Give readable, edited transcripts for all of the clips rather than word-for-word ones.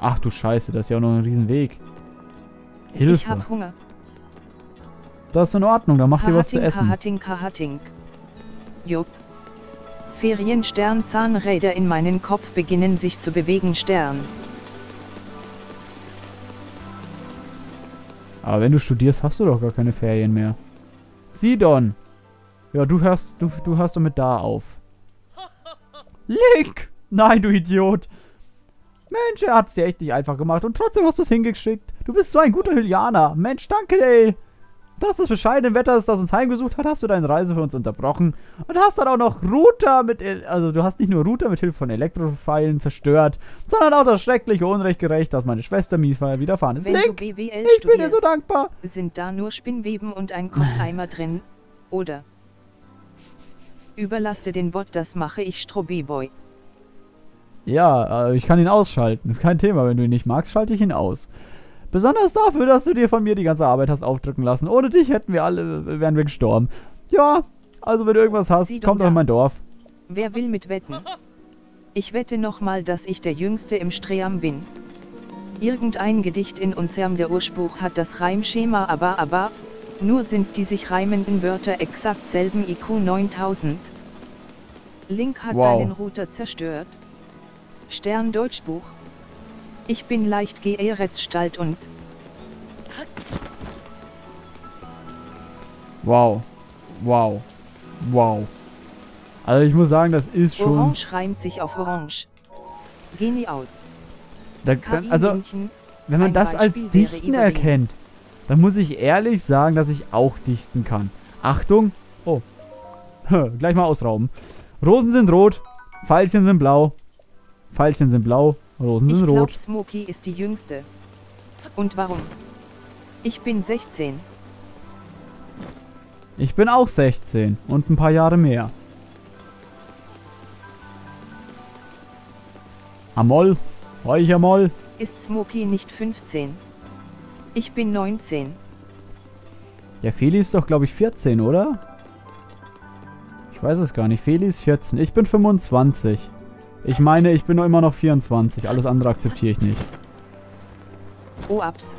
Ach du Scheiße, das ist ja auch noch ein Riesenweg. Hilfe. Ich hab Hunger. Das ist in Ordnung, dann mach dir was zu essen. Kahatink. Jupp. Ferienstern-Zahnräder in meinen Kopf beginnen sich zu bewegen. Stern. Aber wenn du studierst, hast du doch gar keine Ferien mehr. Sidon! Ja, du hörst doch mit da auf. Link! Nein, du Idiot! Mensch, er hat es dir echt nicht einfach gemacht und trotzdem hast du es hingeschickt. Du bist so ein guter Hylianer. Mensch, danke, ey. Trotz des bescheidenen Wetters, das uns heimgesucht hat, hast du deine Reise für uns unterbrochen. Und hast dann auch noch du hast nicht nur Router mit Hilfe von Elektropfeilen zerstört, sondern auch das schreckliche Unrechtgerecht, das meine Schwester Mifa widerfahren ist. Wenn Link, du BWL ich bin dir so dankbar. Sind da nur Spinnweben und ein Kotzeimer drin, oder? Überlaste den Bot, das mache ich, Strobi-Boy. Ja, ich kann ihn ausschalten. Ist kein Thema. Wenn du ihn nicht magst, schalte ich ihn aus. Besonders dafür, dass du dir von mir die ganze Arbeit hast aufdrücken lassen. Ohne dich wären wir gestorben. Ja, also wenn du irgendwas hast, komm doch in mein Dorf. Wer will mitwetten? Ich wette nochmal, dass ich der Jüngste im Stream bin. Irgendein Gedicht in unserem der Urspruch hat das Reimschema aber, nur sind die sich reimenden Wörter exakt selben IQ 9000. Link hat deinen Router zerstört. Stern Deutschbuch. Ich bin leicht geehretsstalt und... Wow. Also ich muss sagen, das ist schon... Orange reimt sich auf Orange. Geh aus. Also, wenn man das als Dichten erkennt, dann muss ich ehrlich sagen, dass ich auch dichten kann. Achtung. Oh. Gleich mal ausrauben. Rosen sind rot, Pfeilchen sind blau. Pfeilchen sind blau, Rosen sind rot. Ich glaub, Smokey ist die Jüngste. Und warum? Ich bin 16. Ich bin auch 16 und ein paar Jahre mehr. Amol, Amol. Ist Smokey nicht 15? Ich bin 19. Ja, Feli ist doch, glaube ich, 14, oder? Ich weiß es gar nicht. Feli ist 14. Ich bin 25. Ich meine, ich bin noch immer noch 24. Alles andere akzeptiere ich nicht. Oh, Ups.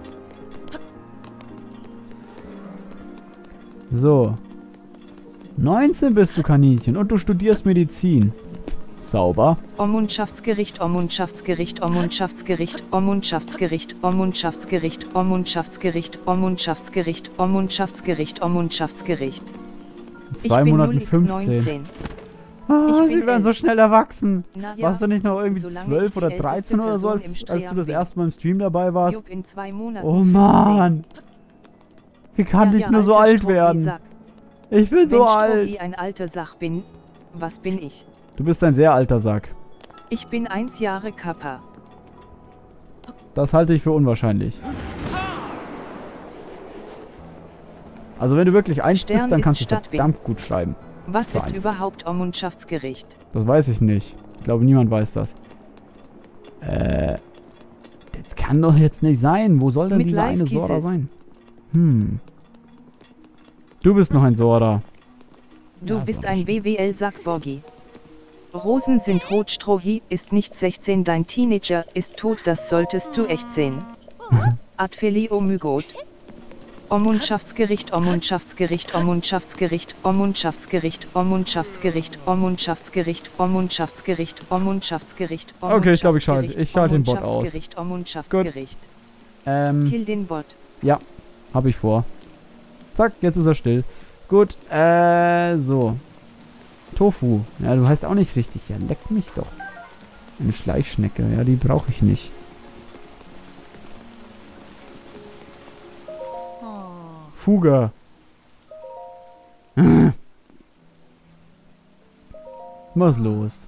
So. 19 bist du, Kaninchen. Und du studierst Medizin. Sauber. Ormundschaftsgericht, Ormundschaftsgericht, Ormundschaftsgericht, Ormundschaftsgericht, Ormundschaftsgericht, Ormundschaftsgericht, Ormundschaftsgericht, Ormundschaftsgericht, Ormundschaftsgericht. In 2 Monaten 15. Ah, sie werden so schnell erwachsen. Ja, warst du nicht noch irgendwie 12 oder 13 oder so, als du das erste Mal im Stream dabei warst? Oh Mann. Wie kann ich nur so alt werden? Ich bin so alt. Wenn ich ein alter Sack bin, was bin ich? Du bist ein sehr alter Sack. Ich bin 1 Jahre Kappa. Das halte ich für unwahrscheinlich. Also wenn du wirklich 1 bist, dann kannst du verdammt gut schreiben. Was ist überhaupt Ormundschaftsgericht? Das weiß ich nicht. Ich glaube, niemand weiß das. Das kann doch jetzt nicht sein. Wo soll denn dieser eine Sora sein? Du bist noch ein Sora. Du bist ein WWL-Sack, Borgi. Rosen sind rot, Strohi ist nicht 16, dein Teenager ist tot, das solltest du echt sehen. Adfeli Omygot. Ormundschaftsgericht, Ormundschaftsgericht, Ormundschaftsgericht, Ormundschaftsgericht, Ormundschaftsgericht, Ormundschaftsgericht, Ormundschaftsgericht, Ormundschaftsgericht. Okay, ich glaube, ich schalte den Bot aus. Ormundschaftsgericht. Kill den Bot. Ja, habe ich vor. Zack, jetzt ist er still. Gut, so. Tofu. Ja, du heißt auch nicht richtig. Ja, leck mich doch. Eine Schleichschnecke. Ja, die brauche ich nicht. Fuga. Was ist los?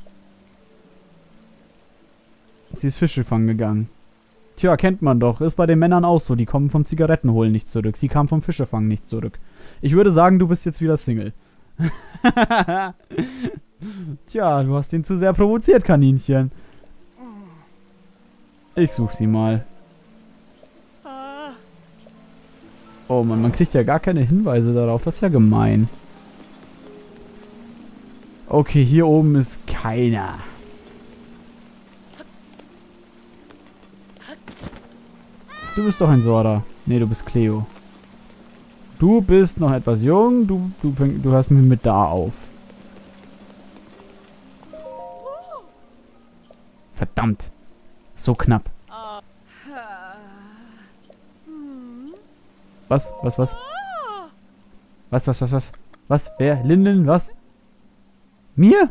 Sie ist Fische fangen gegangen. Tja, kennt man doch. Ist bei den Männern auch so. Die kommen vom Zigarettenholen nicht zurück. Sie kam vom Fischefangen nicht zurück. Ich würde sagen, du bist jetzt wieder Single. Tja, du hast ihn zu sehr provoziert, Kaninchen. Ich such sie mal. Oh Mann, man kriegt ja gar keine Hinweise darauf. Das ist ja gemein. Okay, hier oben ist keiner. Du bist doch ein Sora. Nee, du bist Cleo. Du bist noch etwas jung. Du hörst mit da auf. Verdammt. So knapp. Was? Was? Wer? Linden? Was? Mir?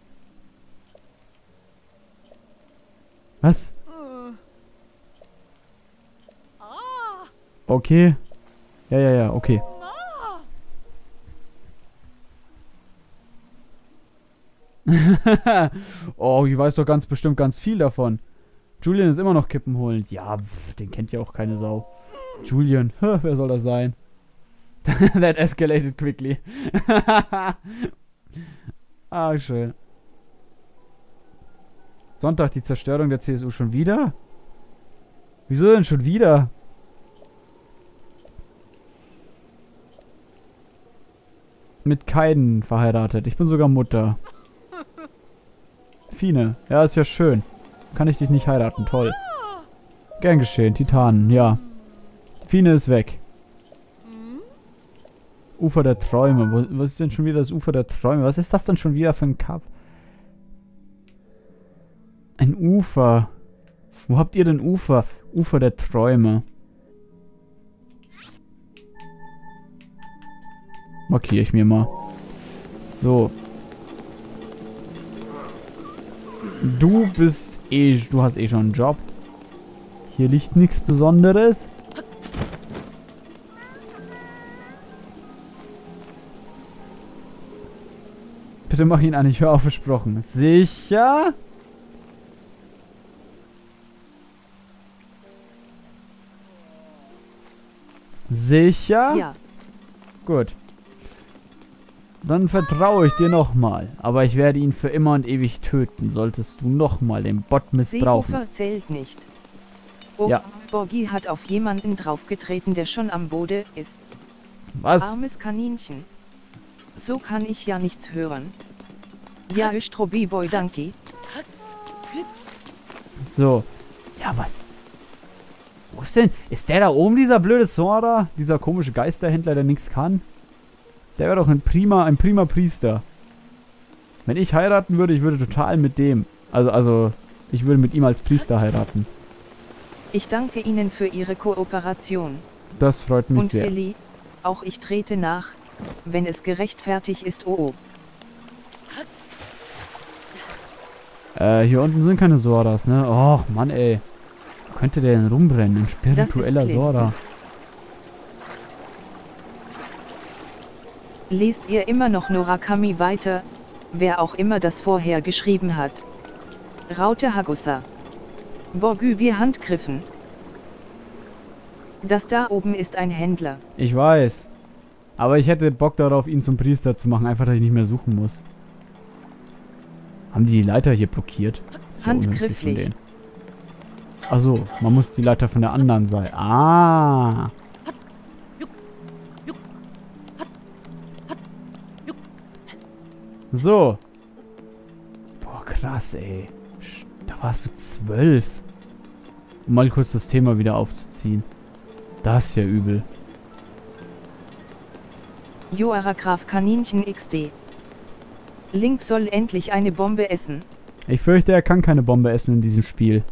Was? Okay. Ja, okay. Oh, ich weiß doch ganz bestimmt ganz viel davon. Julian ist immer noch Kippen holen. Ja, den kennt ja auch keine Sau. Julian, wer soll das sein? That escalated quickly. Ah, schön. Sonntag die Zerstörung der CSU schon wieder? Wieso denn schon wieder? Mit keinen verheiratet. Ich bin sogar Mutter. Fine. Ja, ist ja schön. Kann ich dich nicht heiraten. Toll. Gern geschehen. Titanen. Ja. Fine ist weg. Ufer der Träume. Was ist denn schon wieder das Ufer der Träume? Was ist das denn schon wieder für ein Kap? Ein Ufer. Wo habt ihr denn Ufer? Ufer der Träume. Markiere ich mir mal. So. Du hast eh schon einen Job. Hier liegt nichts Besonderes. Bitte mach ihn an, ich höre auf, versprochen. Sicher? Sicher? Ja. Gut. Dann vertraue ich dir nochmal. Aber ich werde ihn für immer und ewig töten, solltest du nochmal den Bot missbrauchen. Seehofer zählt nicht. Oh, Ja. Borgi hat auf jemanden draufgetreten, der schon am Boden ist. Was? Armes Kaninchen. So kann ich ja nichts hören. Ja, Östrobi Boy, danke. So. Ja, was? Wo ist denn? Ist der da oben, dieser blöde Zora? Dieser komische Geisterhändler, der nichts kann? Der wäre doch ein prima Priester. Wenn ich heiraten würde, ich würde total mit dem. Also, ich würde mit ihm als Priester heiraten. Ich danke Ihnen für Ihre Kooperation. Das freut mich Und sehr. Philly, auch ich trete nach, wenn es gerechtfertigt ist. Oh. Hier unten sind keine Zoras, ne? Och, Mann, ey. Wo könnte der denn rumbrennen? Ein spiritueller Clint. Zora. Lest ihr immer noch Norakami weiter, wer auch immer das vorher geschrieben hat? Raute Hagusa. Borgü wir Handgriffen. Das da oben ist ein Händler. Ich weiß. Aber ich hätte Bock darauf, ihn zum Priester zu machen, einfach, dass ich nicht mehr suchen muss. Haben die Leiter hier blockiert? Ist ja unhöflich von Handgrifflich. denen. Achso, man muss die Leiter von der anderen Seite. Ah. So. Boah, krass, ey. Da warst du 12. Um mal kurz das Thema wieder aufzuziehen. Das ist ja übel. Joara Graf Kaninchen XD. Link soll endlich eine Bombe essen. Ich fürchte, er kann keine Bombe essen in diesem Spiel.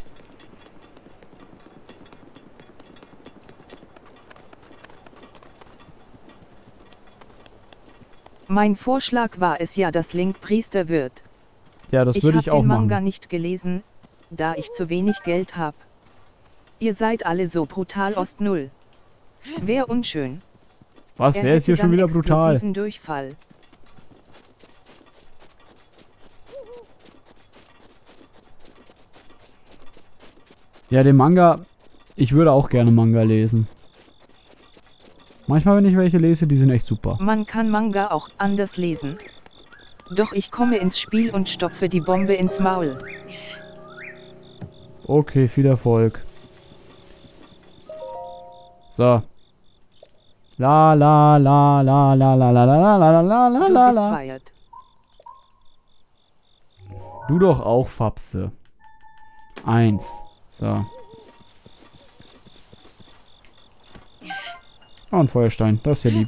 Mein Vorschlag war es ja, dass Link Priester wird. Ja, das würde ich auch den Manga machen. nicht gelesen, da ich zu wenig Geld habe. Ihr seid alle so brutal Ost Null. Wär unschön. Was, wer ist hier hätte schon dann wieder brutal? explosiven Durchfall. Ja, den Manga. Ich würde auch gerne Manga lesen. Manchmal, wenn ich welche lese, die sind echt super. Man kann Manga auch anders lesen. Doch ich komme ins Spiel und stopfe die Bombe ins Maul. Okay, viel Erfolg. So. La la la la la la la la la la la la Du la bist la. fired. Du doch auch, Fapse. 1. So. Oh, ein Feuerstein. Das ist ja lieb.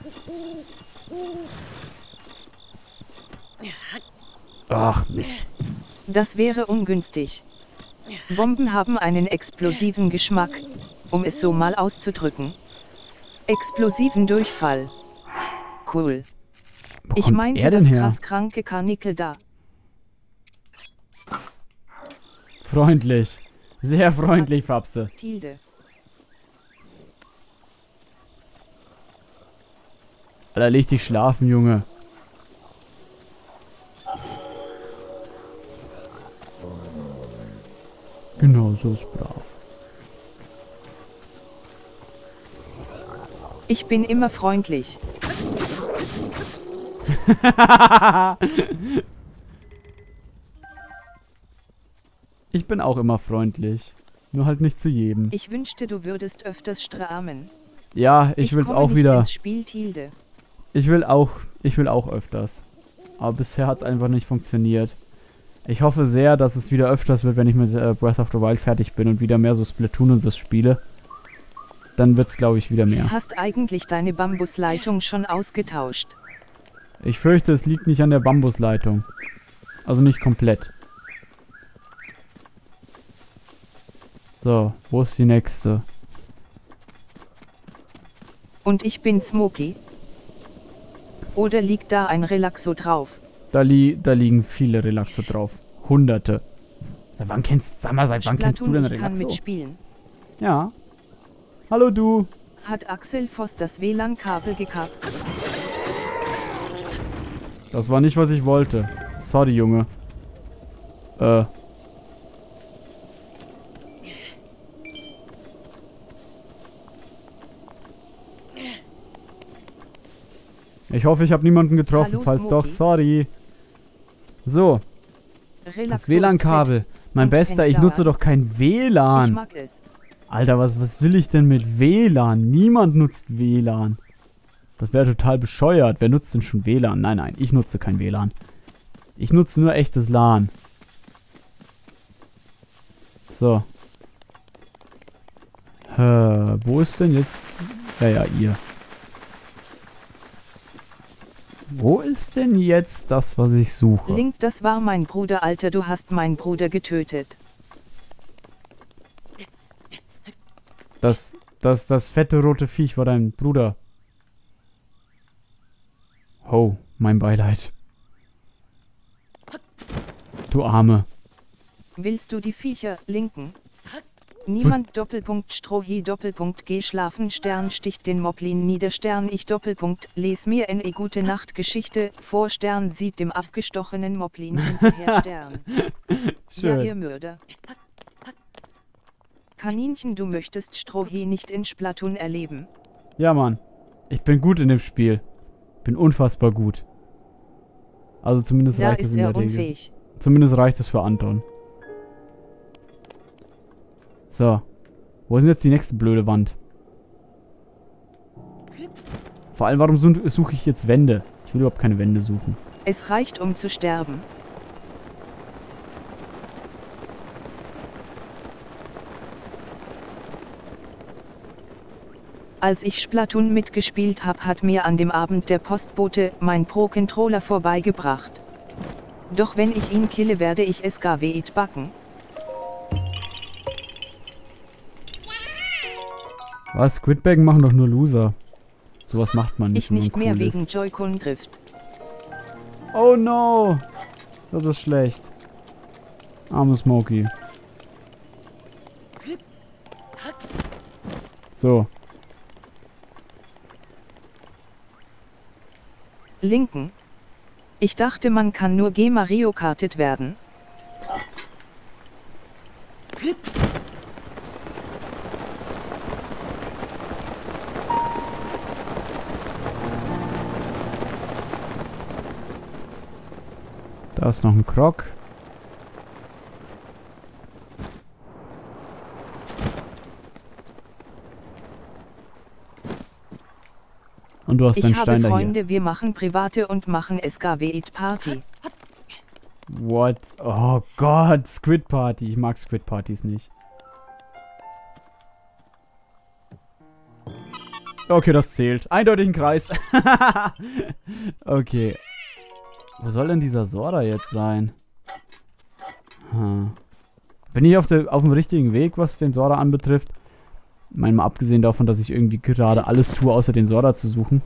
Ach, Mist. Das wäre ungünstig. Bomben haben einen explosiven Geschmack, um es so mal auszudrücken. Explosiven Durchfall. Cool. Wo Ich kommt meinte er denn das her? krass kranke Karnickel da. Freundlich. Sehr freundlich, Fapste. Tilde. Alter, leg dich schlafen, Junge. Genau, so ist brav. Ich bin immer freundlich. Ich bin auch immer freundlich. Nur halt nicht zu jedem. Ich wünschte, du würdest öfters stramen. Ja, ich will's komme auch nicht wieder. ins Spiel, Tilde. Ich will auch öfters. Aber bisher hat's einfach nicht funktioniert. Ich hoffe sehr, dass es wieder öfters wird, wenn ich mit Breath of the Wild fertig bin und wieder mehr so Splatoon und so spiele. Dann wird's, glaube ich, wieder mehr. Hast eigentlich deine Bambusleitung schon ausgetauscht? Ich fürchte, es liegt nicht an der Bambusleitung. Also nicht komplett. So, wo ist die nächste? Und ich bin Smokey? Oder liegt da ein Relaxo drauf? Da liegen viele Relaxo drauf. Hunderte. Seit wann kennst du denn ich kann Relaxo? mitspielen. Ja. Hallo du. Hat Axel Voss das WLAN-Kabel gekappt? Das war nicht, was ich wollte. Sorry, Junge. Ich hoffe, ich habe niemanden getroffen. Hallo, Falls doch, Smokey. sorry. So, Relaxo das WLAN-Kabel. ist Mein und Bester, ich hängt nutze dauernd. doch kein fett. Ich WLAN. mag es. Alter, was will ich denn mit WLAN? Niemand nutzt WLAN. Das wäre total bescheuert. Wer nutzt denn schon WLAN? Nein, ich nutze kein WLAN. Ich nutze nur echtes LAN. So. Wo ist denn jetzt... Ja, ihr. Wo ist denn jetzt das, was ich suche? Link, das war mein Bruder, Alter, du hast meinen Bruder getötet. Das fette rote Viech war dein Bruder. Oh, mein Beileid. Du Arme. Willst du die Viecher linken? Niemand Doppelpunkt Strohi Doppelpunkt G schlafen Stern sticht den Moblin nieder Stern ich Doppelpunkt les mir eine gute Nacht Geschichte vor Stern sieht dem abgestochenen Moblin hinterher Stern. Schön. Ja ihr Mörder. Kaninchen, du möchtest Strohi nicht in Splatoon erleben. Ja, Mann. Ich bin gut in dem Spiel. Bin unfassbar gut. Also zumindest Da reicht es ist in der er Regel. unfähig. Zumindest reicht es für Anton. So. Wo ist denn jetzt die nächste blöde Wand? Vor allem, warum suche ich jetzt Wände? Ich will überhaupt keine Wände suchen. Es reicht, um zu sterben. Als ich Splatoon mitgespielt habe, hat mir an dem Abend der Postbote mein Pro-Controller vorbeigebracht. Doch wenn ich ihn kille, werde ich SKWit backen. Was? Squidbaggen machen doch nur Loser. Sowas macht man nicht, Ich wenn man nicht mehr cool wegen ist. Joy-Con Drift. Oh no! Das ist schlecht. Arme Smokey. So. Linken. Ich dachte, man kann nur Mario kartet werden. Da ist noch ein Krog. Und du hast Ich deinen habe Stein da hier. Freunde, wir machen private und machen SKWit Party. What? Oh Gott, Squid Party. Ich mag Squid Partys nicht. Okay, das zählt. Eindeutig ein Kreis. Okay. Wo soll denn dieser Sora jetzt sein? Bin ich auf dem richtigen Weg, was den Sora anbetrifft? Ich meine, mal abgesehen davon, dass ich irgendwie gerade alles tue, außer den Sora zu suchen.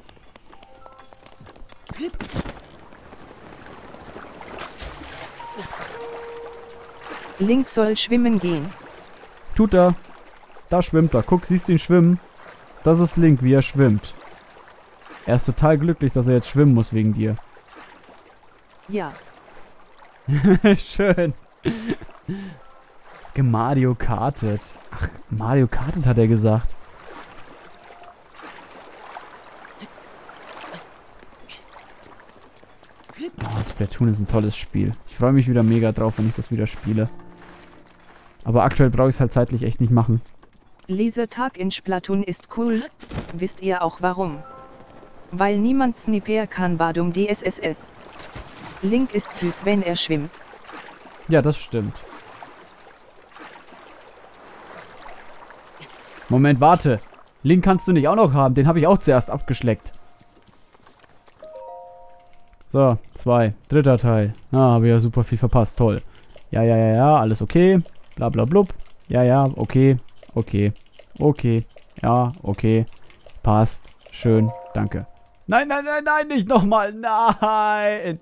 Link soll schwimmen gehen. Tut er. Da schwimmt er. Guck, siehst du ihn schwimmen? Das ist Link, wie er schwimmt. Er ist total glücklich, dass er jetzt schwimmen muss wegen dir. Ja. Schön. Mario Kartet. Ach, Mario Kartet hat er gesagt. Oh, Splatoon ist ein tolles Spiel. Ich freue mich wieder mega drauf, wenn ich das wieder spiele. Aber aktuell brauche ich es halt zeitlich echt nicht machen. Lasertag in Splatoon ist cool. Wisst ihr auch warum? Weil niemand Sniper kann Badum DSSS. Link ist süß, wenn er schwimmt. Ja, das stimmt. Moment, warte. Link kannst du nicht auch noch haben. Den habe ich auch zuerst abgeschleckt. So, 2. Dritter Teil. Ah, habe ich ja super viel verpasst. Toll. Ja, alles okay. Bla bla blub. Ja, okay. Okay. Okay. Ja, okay. Passt. Schön. Danke. Nein, nicht nochmal. Nein.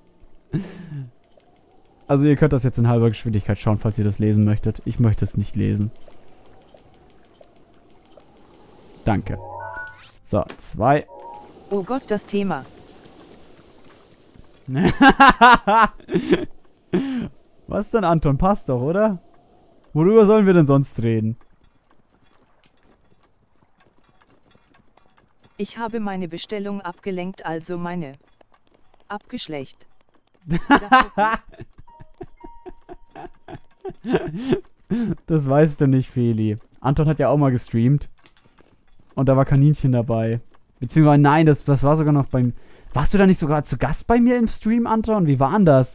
Also ihr könnt das jetzt in halber Geschwindigkeit schauen, falls ihr das lesen möchtet. Ich möchte es nicht lesen. Danke. So, 2. Oh Gott, das Thema. Was denn, Anton? Passt doch, oder? Worüber sollen wir denn sonst reden? Ich habe meine Bestellung abgelenkt, also meine. Abgeschlecht. Das weißt du nicht, Feli. Anton hat ja auch mal gestreamt. Und da war Kaninchen dabei. Beziehungsweise, nein, das war sogar noch beim... Warst du da nicht sogar zu Gast bei mir im Stream, Anton? Wie war denn das?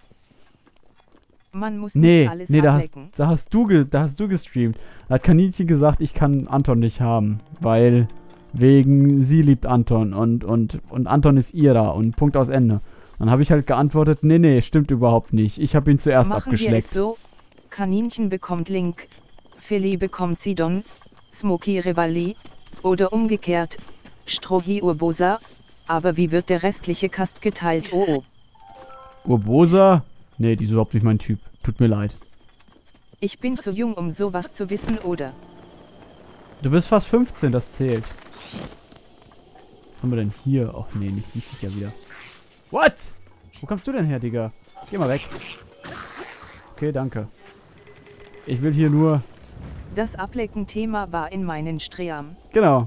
Man muss nicht alles ablecken. Da hast du gestreamt. Da hat Kaninchen gesagt, ich kann Anton nicht haben. Weil wegen sie liebt Anton und Anton ist ihrer und Punkt aus Ende. Dann habe ich halt geantwortet, nee, stimmt überhaupt nicht. Ich habe ihn zuerst abgeschleckt. Wir es so, Kaninchen bekommt Link, Feli bekommt Sidon, Smokey Rivali, oder umgekehrt, Strohi Urbosa, aber wie wird der restliche Cast geteilt? Oh. Urbosa? Nee, die ist überhaupt nicht mein Typ. Tut mir leid. Ich bin zu jung, um sowas zu wissen, oder? Du bist fast 15, das zählt. Was haben wir denn hier? Och nee, nicht ich ja wieder. What? Wo kommst du denn her, Digga? Geh mal weg. Okay, danke. Ich will hier nur... Das Ablecken-Thema war in meinen Stream. Genau.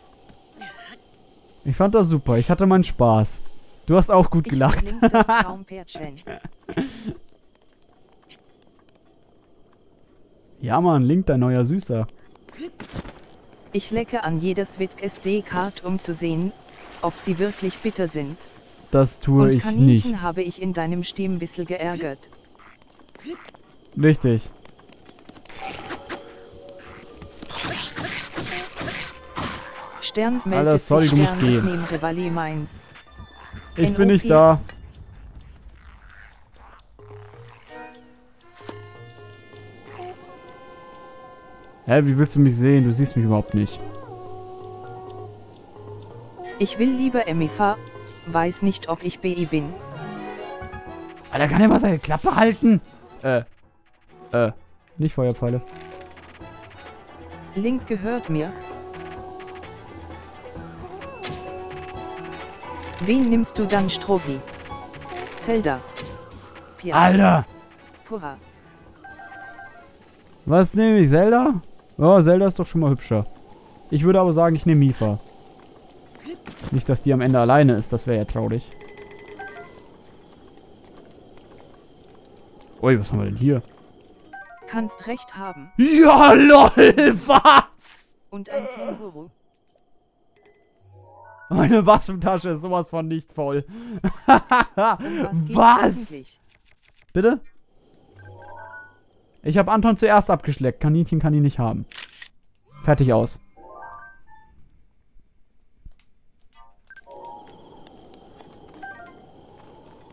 Ich fand das super. Ich hatte meinen Spaß. Du hast auch gut gelacht. Das Traumpärchen. Ja, Mann, Link, dein neuer Süßer. Ich lecke an jeder Switch-SD-Card, um zu sehen, ob sie wirklich bitter sind. Das tue ich Kaninchen nicht. Habe ich in deinem Stream ein bisschen geärgert. Richtig. Stern meldet Alter, sorry, sich, du musst Stern, gehen. ich nehme Rivali meins. Ich bin nicht da. Hä, wie willst du mich sehen? Du siehst mich überhaupt nicht. Ich will lieber MFA, weiß nicht, ob ich BI bin. Alter, kann er mal seine Klappe halten? Nicht Feuerpfeile. Link gehört mir. Wen nimmst du dann, Strohi? Zelda. Pia. Alter! Pura. Was nehme ich? Zelda? Oh, Zelda ist doch schon mal hübscher. Ich würde aber sagen, ich nehme Mifa. Nicht, dass die am Ende alleine ist, das wäre ja traurig. Ui, was haben wir denn hier? Kannst recht haben. Ja, lol, was? Und ein Känguru. Meine Waffentasche ist sowas von nicht voll. Was? Was? Bitte? Ich habe Anton zuerst abgeschleckt. Kaninchen kann ihn nicht haben. Fertig aus.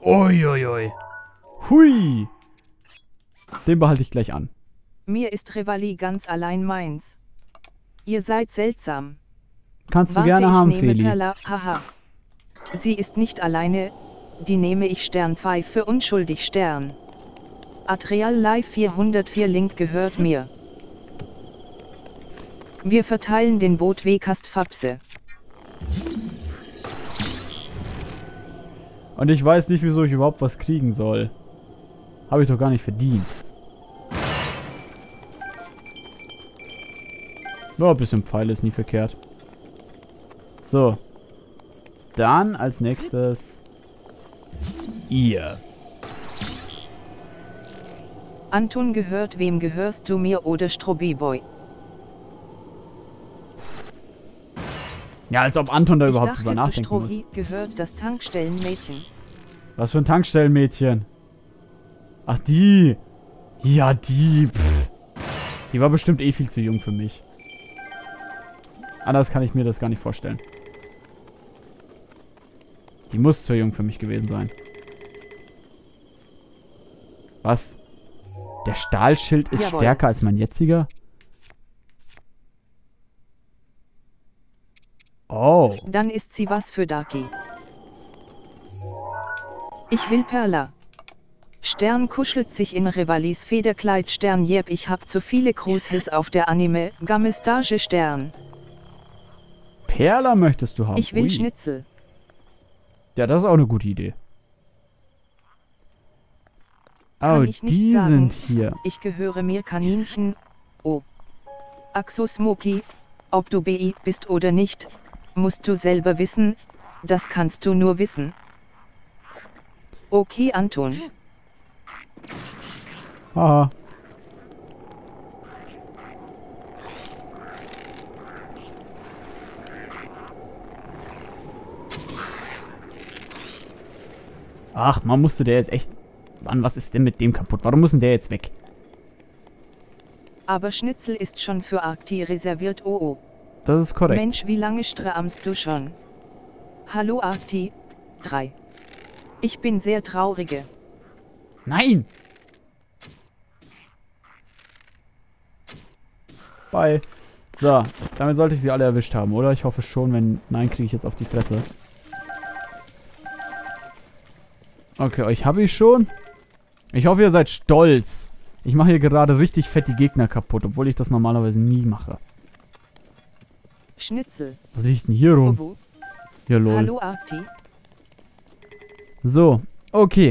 Uiuiui. Hui. Den behalte ich gleich an. Mir ist Revali ganz allein meins. Ihr seid seltsam. Kannst du Warte, gerne haben, ich nehme Feli. Perla, haha. Sie ist nicht alleine, die nehme ich Sternpfeife unschuldig Stern. Adreal Live 404 Link gehört mir. Wir verteilen den Bootwegast Fapse. Und ich weiß nicht, wieso ich überhaupt was kriegen soll. Habe ich doch gar nicht verdient. Nur ein bisschen Pfeile ist nie verkehrt. So. Dann als nächstes ihr. Anton gehört, wem gehörst du, mir oder Strobiboy? Ja, als ob Anton da Ich überhaupt dachte, drüber zu nachdenken Strohi muss. gehört das Tankstellenmädchen. Was für ein Tankstellenmädchen? Ach, die. Ja, die. Pff. Die war bestimmt eh viel zu jung für mich. Anders kann ich mir das gar nicht vorstellen. Die muss zu jung für mich gewesen sein. Was? Der Stahlschild ist Jawohl. stärker als mein jetziger? Oh. Dann ist sie was für Daki. Ich will Perla. Stern kuschelt sich in Revalis Federkleid. Stern, jep, ich hab zu viele Cruises auf der Anime Gamestage. Stern. Perla möchtest du haben? Ich will Ui. Schnitzel. Ja, das ist auch eine gute Idee. Kann Oh, ich nicht die sagen. sind hier. Ich gehöre mir Kaninchen. Oh. Axo Smoky, ob du BI bist oder nicht, musst du selber wissen, das kannst du nur wissen. Okay, Anton. Haha. Ach, man musste der jetzt echt... Mann, was ist denn mit dem kaputt? Warum muss denn der jetzt weg? Aber Schnitzel ist schon für Arkti reserviert. Oh oh. Das ist korrekt. Mensch, wie lange stramst du schon? Hallo Arkti. 3. Ich bin sehr traurige. Nein! Bye. So, damit sollte ich sie alle erwischt haben, oder? Ich hoffe schon, wenn... Nein, kriege ich jetzt auf die Fresse. Okay, euch habe ich schon. Ich hoffe, ihr seid stolz. Ich mache hier gerade richtig fett die Gegner kaputt, obwohl ich das normalerweise nie mache. Schnitzel. Was liegt denn hier rum? Obu. Ja, lol. Hallo Arkti. So, okay.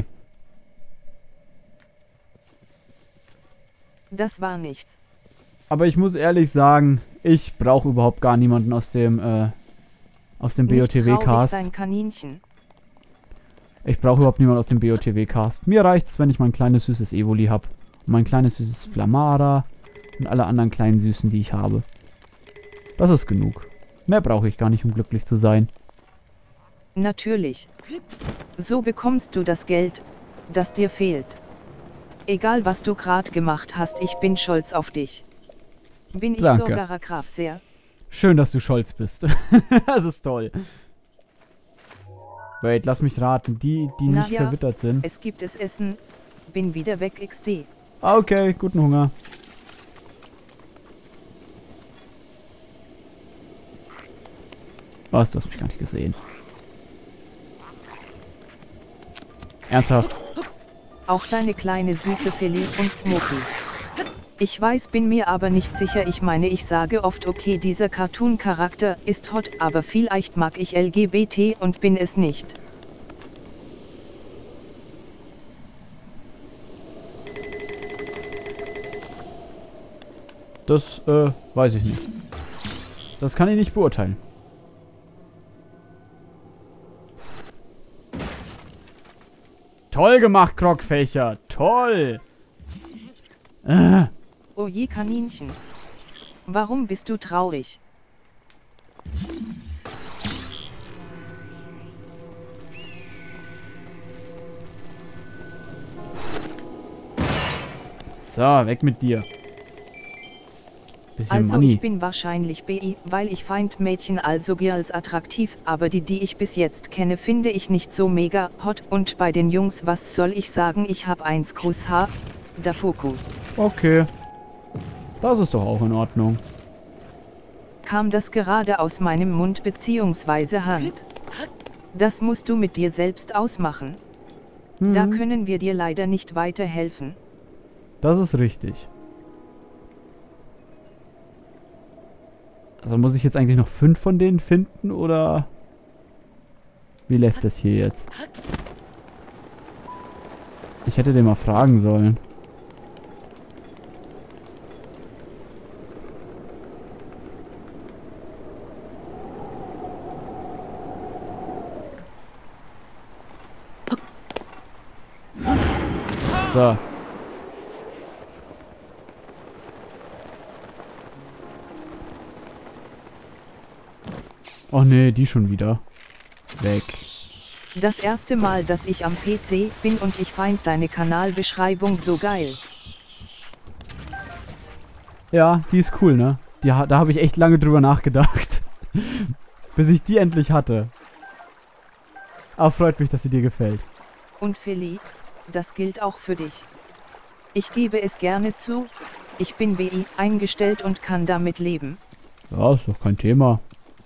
Das war nichts. Aber ich muss ehrlich sagen, ich brauche überhaupt gar niemanden aus dem Nicht traurig BOTW-Cast. sein Kaninchen. Ich brauche überhaupt niemanden aus dem BOTW-Cast. Mir reicht's, wenn ich mein kleines süßes Evoli habe. Und mein kleines süßes Flamara. Und alle anderen kleinen Süßen, die ich habe. Das ist genug. Mehr brauche ich gar nicht, um glücklich zu sein. Natürlich. So bekommst du das Geld, das dir fehlt. Egal was du gerade gemacht hast, ich bin stolz auf dich. Bin ich Danke. sogar Graf sehr. Schön, dass du stolz bist. Das ist toll. Wait, lass mich raten. Die Na nicht ja, verwittert sind. Es gibt es Essen. Bin wieder weg XD. Ah, okay, guten Hunger. Was, du hast mich gar nicht gesehen. Ernsthaft? Auch deine kleine süße Filet und Smoky. Ich weiß, bin mir aber nicht sicher. Ich meine, ich sage oft, okay, dieser Cartoon-Charakter ist hot, aber vielleicht mag ich LGBT und bin es nicht. Das, weiß ich nicht. Das kann ich nicht beurteilen. Toll gemacht, Krogfächer. Toll. Oh je Kaninchen. Warum bist du traurig? So, weg mit dir. Bisschen Also Money. ich bin wahrscheinlich BI, weil ich find Mädchen also Girls attraktiv, aber die ich bis jetzt kenne, finde ich nicht so mega hot. Und bei den Jungs, was soll ich sagen, ich hab eins Kusshaar, da Foku. Okay. Das ist doch auch in Ordnung. Kam das gerade aus meinem Mund bzw. Hand? Das musst du mit dir selbst ausmachen. Da können wir dir leider nicht weiterhelfen. Das ist richtig. Also muss ich jetzt eigentlich noch 5 von denen finden, oder wie läuft das hier jetzt? Ich hätte den mal fragen sollen. So. Oh nee, die schon wieder. Weg. Das erste Mal, dass ich am PC bin und ich find deine Kanalbeschreibung so geil. Ja, die ist cool, ne? Da habe ich echt lange drüber nachgedacht. Bis ich die endlich hatte. Aber freut mich, dass sie dir gefällt. Und Philly, das gilt auch für dich. Ich gebe es gerne zu, ich bin BI eingestellt und kann damit leben. Ja, ist doch kein Thema.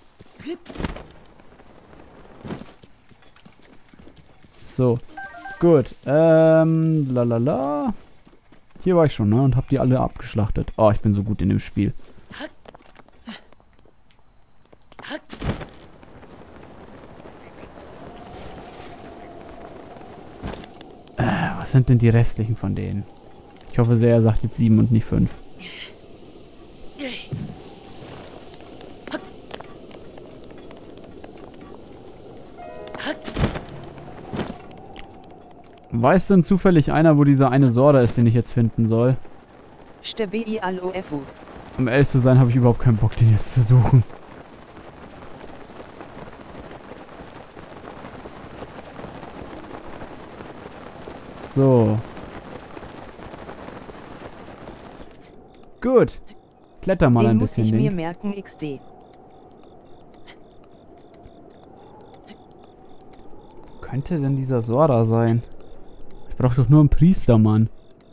So, gut. Lalala. Hier war ich schon, ne? Und hab die alle abgeschlachtet. Oh, ich bin so gut in dem Spiel. Was sind denn die restlichen von denen? Ich hoffe sehr, er sagt jetzt 7 und nicht 5. Weiß denn zufällig einer, wo dieser eine Sorda ist, den ich jetzt finden soll? BI Alofu. Um ehrlich zu sein, habe ich überhaupt keinen Bock, den jetzt zu suchen. So. Gut. Kletter mal Den ein muss bisschen. ich mir Link. merken XD. Könnte denn dieser Sorda sein? Ich brauche doch nur einen Priester, Mann.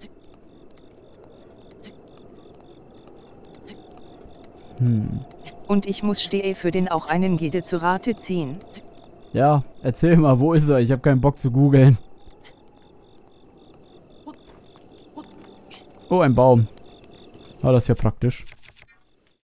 Und ich muss für den auch einen Gide zu Rate ziehen. Ja, erzähl mal, wo ist er? Ich habe keinen Bock zu googeln. Oh, ein Baum. Ah, das ist ja praktisch.